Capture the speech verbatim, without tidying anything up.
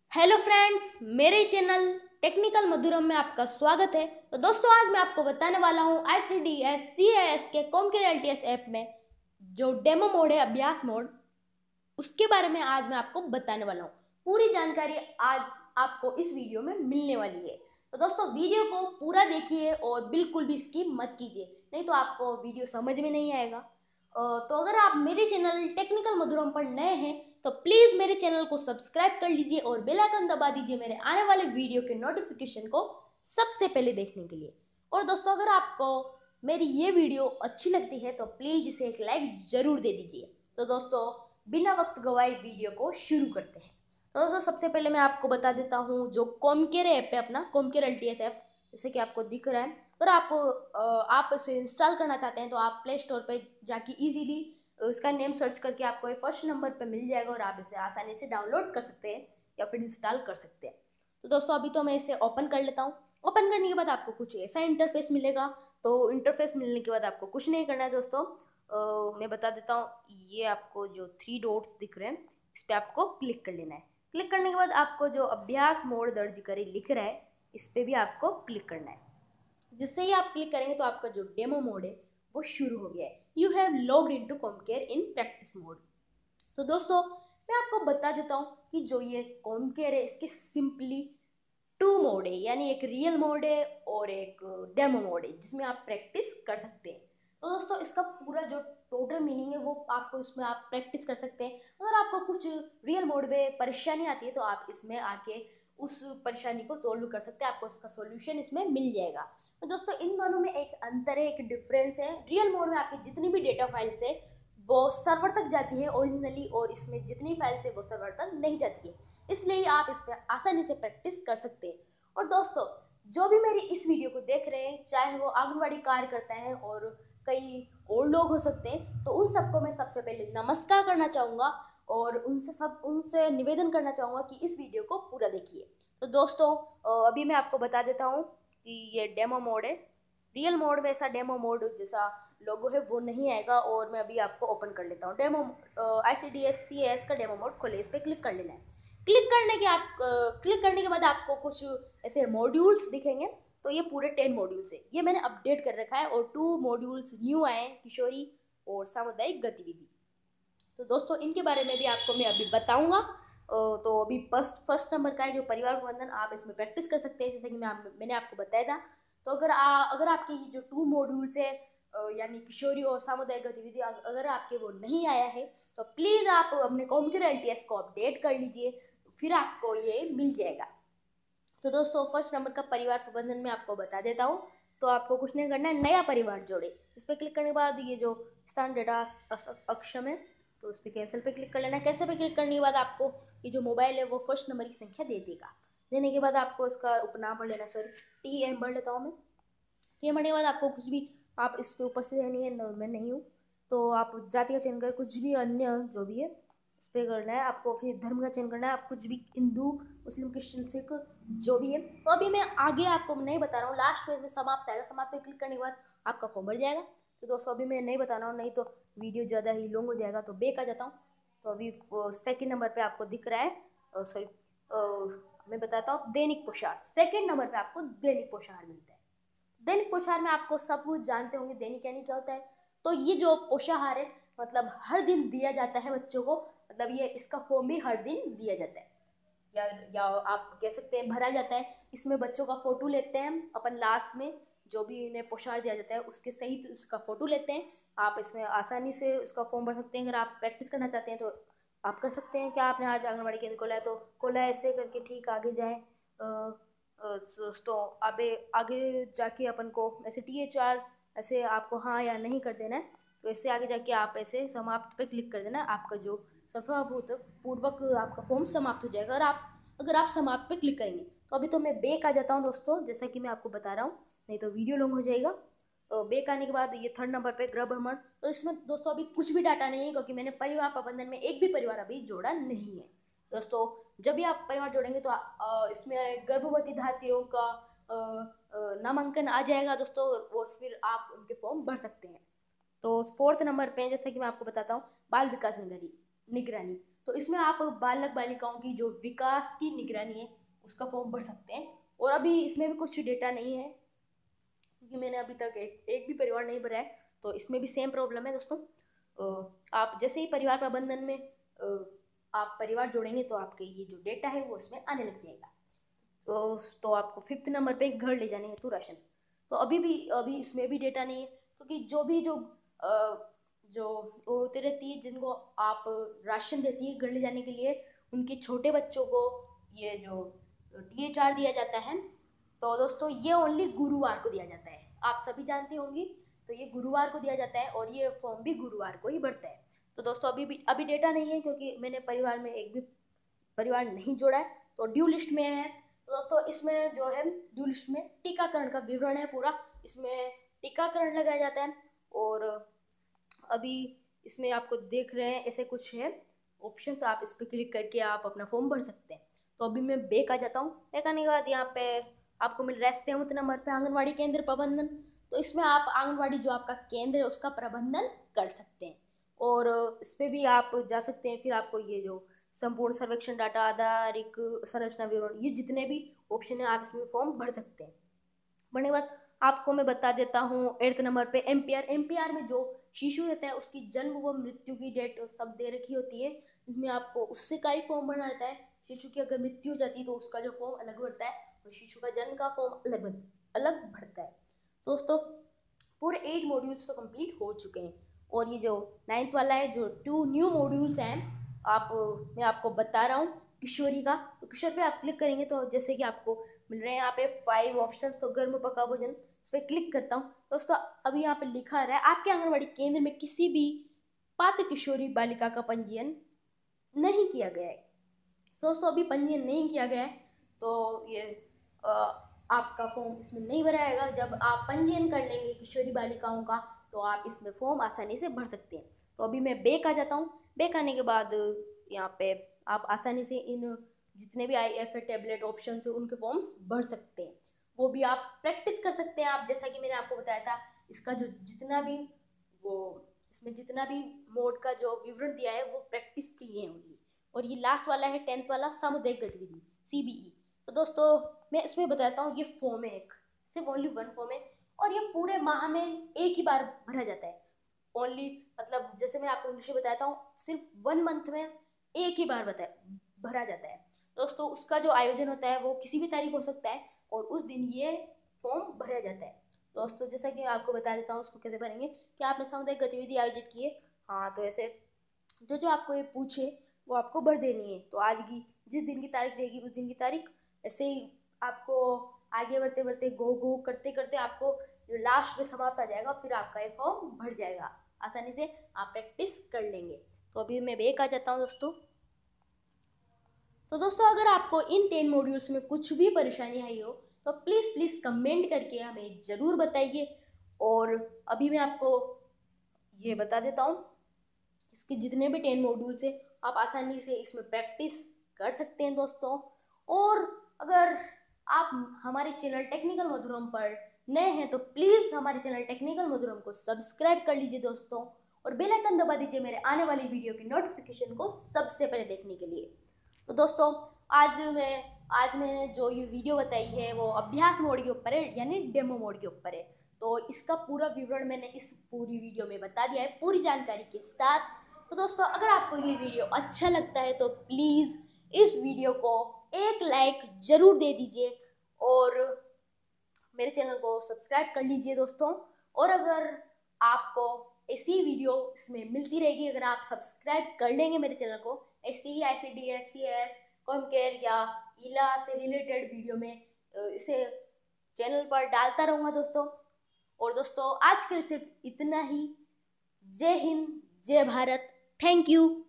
Hello friends, मेरे channel technical Madhuram में आपका स्वागत है। तो दोस्तों, आज मैं आपको बताने वाला हूँ I C D S C A S के CommCare L T S app में जो डेमो मोड है, अभ्यास मोड, उसके बारे में आज मैं आपको बताने वाला हूँ। पूरी जानकारी आज आपको इस वीडियो में मिलने वाली है। तो दोस्तों, वीडियो को पूरा देखिए और बिल्कुल भी स्किप मत कीजिए, नहीं तो आपको वीडियो समझ में नहीं आएगा। तो अगर आप मेरे चैनल टेक्निकल मधुरम पर नए हैं तो प्लीज़ मेरे चैनल को सब्सक्राइब कर लीजिए और बेल आइकन दबा दीजिए मेरे आने वाले वीडियो के नोटिफिकेशन को सबसे पहले देखने के लिए। और दोस्तों, अगर आपको मेरी ये वीडियो अच्छी लगती है तो प्लीज़ इसे एक लाइक ज़रूर दे दीजिए। तो दोस्तों, बिना वक्त गवाए वीडियो को शुरू करते हैं। तो दोस्तों, सबसे पहले मैं आपको बता देता हूँ जो कॉमकेयर ऐप है, अपना CommCare L T S app, जैसे कि आपको दिख रहा है। अगर आपको आप इसे इंस्टॉल करना चाहते हैं तो आप प्ले स्टोर पर जाके ईजीली उसका नेम सर्च करके आपको ये फर्स्ट नंबर पे मिल जाएगा और आप इसे आसानी से डाउनलोड कर सकते हैं या फिर इंस्टॉल कर सकते हैं। तो दोस्तों, अभी तो मैं इसे ओपन कर लेता हूँ। ओपन करने के बाद आपको कुछ ऐसा इंटरफेस मिलेगा। तो इंटरफेस मिलने के बाद आपको कुछ नहीं करना है दोस्तों। आ, मैं बता देता हूँ, ये आपको जो थ्री डॉट्स दिख रहे हैं इस पर आपको क्लिक कर लेना है। क्लिक करने के बाद आपको जो अभ्यास मोड दर्ज करे लिख रहा है इस पर भी आपको क्लिक करना है। जिससे ही आप क्लिक करेंगे तो आपका जो डेमो मोड है वो शुरू हो गया है। You have logged into CommCare in practice mode. तो दोस्तों, मैं आपको बता देता हूँ कि जो ये कॉमकेयर है इसके सिंपली टू मोड है, यानी एक रियल मोड है और एक डेमो मोड है जिसमें आप प्रैक्टिस कर सकते हैं। तो दोस्तों, इसका पूरा जो टोटल मीनिंग है वो आपको इसमें आप प्रैक्टिस कर सकते हैं। अगर आपको कुछ रियल मोड में परेशानी आती है तो आप इसमें आके उस परेशानी को सोल्व कर सकते हैं, आपको इसका सॉल्यूशन इसमें मिल जाएगा। तो दोस्तों, इन दोनों में एक अंतर है, एक डिफरेंस है। रियल मोड में आपकी जितनी भी डेटा फाइल्स है वो सर्वर तक जाती है ओरिजिनली, और इसमें जितनी फाइल्स है वो सर्वर तक नहीं जाती है, इसलिए आप इस पर आसानी से प्रैक्टिस कर सकते हैं। और दोस्तों, जो भी मेरी इस वीडियो को देख रहे हैं, चाहे वो आंगनबाड़ी कार्य करता है और कई और लोग हो सकते हैं, तो उन सबको मैं सबसे पहले नमस्कार करना चाहूँगा और उनसे सब उनसे निवेदन करना चाहूँगा कि इस वीडियो को पूरा देखिए। तो दोस्तों, अभी मैं आपको बता देता हूँ कि ये डेमो मोड है। रियल मोड में ऐसा डेमो मोड जैसा लोगो है वो नहीं आएगा, और मैं अभी आपको ओपन कर लेता हूँ। Demo I C D S C S का डेमो मोड खोले, इस पर क्लिक कर लेना है। क्लिक करने के आप क्लिक करने के बाद आपको कुछ ऐसे मॉड्यूल्स दिखेंगे। तो ये पूरे टेन मॉड्यूल्स है, ये मैंने अपडेट कर रखा है, और टू मॉड्यूल्स न्यू आए हैं, किशोरी और सामुदायिक गतिविधि। तो दोस्तों, इनके बारे में भी आपको मैं अभी बताऊंगा। तो अभी फर्स्ट फर्स्ट नंबर का है जो परिवार प्रबंधन, आप इसमें प्रैक्टिस कर सकते हैं जैसे कि मैं आप, मैंने आपको बताया था। तो अगर आ, अगर आपके ये जो टू मॉड्यूल्स है यानी किशोरी और सामुदायिक गतिविधि, अगर आपके वो नहीं आया है तो प्लीज़ आप अपने कॉम्प्यूटर एल टी एस को अपडेट कर लीजिए, फिर आपको ये मिल जाएगा। तो दोस्तों, फर्स्ट नंबर का परिवार प्रबंधन में आपको बता देता हूँ। तो आपको कुछ नहीं करना है, नया परिवार जोड़े, इस पर क्लिक करने के बाद ये जो स्थान डेटा अक्षम है तो उस पर कैंसिल पे क्लिक कर लेना है। कैंसिल पे क्लिक करने के बाद आपको ये जो मोबाइल है वो फर्स्ट नंबर की संख्या दे देगा। देने के बाद आपको इसका उपनाम पढ़ लेना, सॉरी टी एम पढ़ लेता हूँ मैं। टी एम पढ़ने के बाद आपको कुछ भी, आप इस पर उपस्थित रहनी है, मैं नहीं हूँ, तो आप जाति का चयन कर कुछ भी अन्य जो भी है इस पर करना है। आपको फिर धर्म का चयन करना है, आप कुछ भी हिंदू मुस्लिम क्रिश्चियन सिख जो भी है। तो अभी मैं आगे आपको नहीं बता रहा हूँ, लास्ट में समाप्त आएगा, समाप्त पे क्लिक करने के बाद आपका फॉर्म भर जाएगा। तो दोस्तों, अभी मैं नहीं बता रहा हूँ, नहीं तो वीडियो ज़्यादा ही लॉन्ग हो जाएगा, तो बेक आ जाता हूँ। तो अभी सेकंड नंबर पे आपको दिख रहा है, सॉरी मैं बताता हूँ, दैनिक पोषाहार। सेकंड नंबर पे आपको दैनिक पोषाहार मिलता है। दैनिक पोषाहार में आपको सब कुछ जानते होंगे दैनिक यानी क्या होता है। तो ये जो पोषाहार है मतलब हर दिन दिया जाता है बच्चों को, मतलब ये इसका फॉर्म भी हर दिन दिया जाता है, या या आप कह सकते हैं भरा जाता है। इसमें बच्चों का फोटो लेते हैं अपन, लास्ट में जो भी इन्हें पोषाहार दिया जाता है उसके सहित उसका फोटो लेते हैं। आप इसमें आसानी से उसका फॉर्म भर सकते हैं। अगर आप प्रैक्टिस करना चाहते हैं तो आप कर सकते हैं। क्या आपने आज आंगनबाड़ी केंद्र खोला है तो खोला है, ऐसे करके ठीक आगे जाएँ। दोस्तों, अबे आगे जाके अपन को ऐसे टी एच आर ऐसे आपको हाँ या नहीं कर देना है। तो ऐसे आगे जाके आप ऐसे समाप्त पे क्लिक कर देना, आपका जो सफलतापूर्वक आपका फॉर्म समाप्त हो जाएगा। अगर आप अगर आप समाप्त पे क्लिक करेंगे तो अभी तो मैं बेक आ जाता हूँ दोस्तों, जैसा कि मैं आपको बता रहा हूँ, नहीं तो वीडियो लॉन्ग हो जाएगा। तो बेक आने के बाद ये थर्ड नंबर पे गृह भ्रमण, तो इसमें दोस्तों अभी कुछ भी डाटा नहीं है क्योंकि मैंने परिवार प्रबंधन में एक भी परिवार अभी जोड़ा नहीं है। दोस्तों, जब भी आप परिवार जोड़ेंगे तो आ, इसमें गर्भवती धात्रियों का नामांकन आ जाएगा दोस्तों, वो फिर आप उनके फॉर्म भर सकते हैं। तो फोर्थ नंबर पे जैसे कि मैं आपको बताता हूँ, बाल विकास निगरानी निगरानी तो इसमें आप बालक बालिकाओं की जो विकास की निगरानी है उसका फॉर्म भर सकते हैं। और अभी इसमें भी कुछ डेटा नहीं है क्योंकि मैंने अभी तक एक एक भी परिवार नहीं भरा है, तो इसमें भी सेम प्रॉब्लम है दोस्तों। आप जैसे ही परिवार प्रबंधन में आप परिवार जोड़ेंगे तो आपके ये जो डेटा है वो उसमें आने लग जाएगा। तो तो आपको फिफ्थ नंबर पे घर ले जाने हेतु राशन, तो अभी भी अभी इसमें भी डेटा नहीं है क्योंकि जो भी जो जो औरतें रहती है जिनको आप राशन देती है घर ले जाने के लिए, उनके छोटे बच्चों को ये जो टी एच आर दिया जाता है, तो दोस्तों ये ओनली गुरुवार को दिया जाता है, आप सभी जानते होंगी। तो ये गुरुवार को दिया जाता है और ये फॉर्म भी गुरुवार को ही भरता है। तो दोस्तों अभी भी अभी डेटा नहीं है क्योंकि मैंने परिवार में एक भी परिवार नहीं जोड़ा है, तो ड्यू लिस्ट में है। तो दोस्तों इसमें जो है ड्यू लिस्ट में टीकाकरण का विवरण है पूरा, इसमें टीकाकरण लगाया जाता है। और अभी इसमें आपको देख रहे हैं ऐसे कुछ है ऑप्शंस, आप इस पर क्लिक करके आप अपना फॉर्म भर सकते हैं। तो अभी मैं बैक आ जाता हूँ। बैक आने के बाद यहाँ पे आपको मिल रहा है सेवंथ नंबर पे आंगनवाड़ी केंद्र प्रबंधन। तो इसमें आप आंगनवाड़ी जो आपका केंद्र है उसका प्रबंधन कर सकते हैं और इस पर भी आप जा सकते हैं। फिर आपको ये जो संपूर्ण सर्वेक्षण डाटा आधारिक संरचना विवरण, ये जितने भी ऑप्शन है आप इसमें फॉर्म भर सकते हैं। भरने के बाद आपको मैं बता देता हूँ एट्थ नंबर पे M P R M P R में जो शिशु रहता है उसकी जन्म व मृत्यु की डेट सब दे रखी होती है, इसमें आपको उससे का ही फॉर्म भरना रहता है। शिशु की अगर मृत्यु हो जाती है तो उसका जो फॉर्म अलग भरता है और शिशु का जन्म का फॉर्म अलग अलग भरता है। दोस्तों पूरे एट मॉड्यूल्स तो कंप्लीट हो चुके हैं और ये जो नाइन्थ वाला है जो टू न्यू मॉड्यूल्स हैं आप मैं आपको बता रहा हूँ किशोरी का। तो किशोर पे आप क्लिक करेंगे तो जैसे कि आपको मिल रहे हैं यहाँ पे फाइव ऑप्शंस, तो गर्म पका भोजन इस पर क्लिक करता हूँ दोस्तों। अभी यहाँ पे लिखा रहा है आपके आंगनबाड़ी केंद्र में किसी भी पात्र किशोरी बालिका का पंजीयन नहीं किया गया है। दोस्तों अभी पंजीयन नहीं किया गया है तो ये आ, आपका फॉर्म इसमें नहीं भराएगा। जब आप पंजीयन कर लेंगे किशोरी बालिकाओं का तो आप इसमें फॉर्म आसानी से भर सकते हैं। तो अभी मैं बैक आ जाता हूँ। बैक आने के बाद यहाँ पे आप आसानी से इन जितने भी I F A tablet option है उनके फॉर्म्स भर सकते हैं, वो भी आप प्रैक्टिस कर सकते हैं। आप जैसा कि मैंने आपको बताया था इसका जो जितना भी वो इसमें जितना भी मोड का जो विवरण दिया है वो प्रैक्टिस के लिए है ओनली। और ये लास्ट वाला है टेंथ वाला सामुदायिक गतिविधि सी बी ई। तो दोस्तों मैं इसमें बताता हूँ ये फॉर्म है एक, सिर्फ ओनली वन फॉर्म है और ये पूरे माह में एक ही बार भरा जाता है ओनली। मतलब जैसे मैं आपको इंग्लिश में बताता हूँ सिर्फ वन मंथ में एक ही बार बताया भरा जाता है। दोस्तों उसका जो आयोजन होता है वो किसी भी तारीख हो सकता है और उस दिन ये फॉर्म भरा जाता है। दोस्तों जैसा कि मैं आपको बता देता हूँ उसको कैसे भरेंगे कि आपने सामुदायिक गतिविधि आयोजित की है, हाँ तो ऐसे जो जो आपको ये पूछे वो आपको भर देनी है। तो आज की जिस दिन की तारीख रहेगी उस दिन की तारीख, ऐसे ही आपको आगे बढ़ते बढ़ते गो गो करते करते आपको जो लास्ट में समाप्त आ जाएगा, फिर आपका ये फॉर्म भर जाएगा, आसानी से आप प्रैक्टिस कर लेंगे। तो अभी मैं बैक आ जाता हूँ दोस्तों। तो दोस्तों अगर आपको इन टेन मॉड्यूल्स में कुछ भी परेशानी आई हो तो प्लीज़ प्लीज़ कमेंट करके हमें ज़रूर बताइए। और अभी मैं आपको ये बता देता हूँ इसके जितने भी टेन मॉड्यूल्स हैं आप आसानी से इसमें प्रैक्टिस कर सकते हैं दोस्तों। और अगर आप हमारे चैनल टेक्निकल मधुरम पर नए हैं तो प्लीज़ हमारे चैनल टेक्निकल मधुरम को सब्सक्राइब कर लीजिए दोस्तों और बेल आइकन दबा दीजिए मेरे आने वाली वीडियो की नोटिफिकेशन को सबसे पहले देखने के लिए। तो दोस्तों आज मैं आज मैंने जो ये वीडियो बताई है वो अभ्यास मोड के ऊपर है, यानी डेमो मोड के ऊपर है। तो इसका पूरा विवरण मैंने इस पूरी वीडियो में बता दिया है पूरी जानकारी के साथ। तो दोस्तों अगर आपको ये वीडियो अच्छा लगता है तो प्लीज़ इस वीडियो को एक लाइक ज़रूर दे दीजिए और मेरे चैनल को सब्सक्राइब कर लीजिए दोस्तों। और अगर आपको ऐसी वीडियो इसमें मिलती रहेगी, अगर आप सब्सक्राइब कर लेंगे मेरे चैनल को, ऐसी ही I C D S, C S, CommCare या इला से रिलेटेड वीडियो में इसे चैनल पर डालता रहूँगा दोस्तों। और दोस्तों आज के लिए सिर्फ इतना ही। जय हिंद, जय भारत, थैंक यू।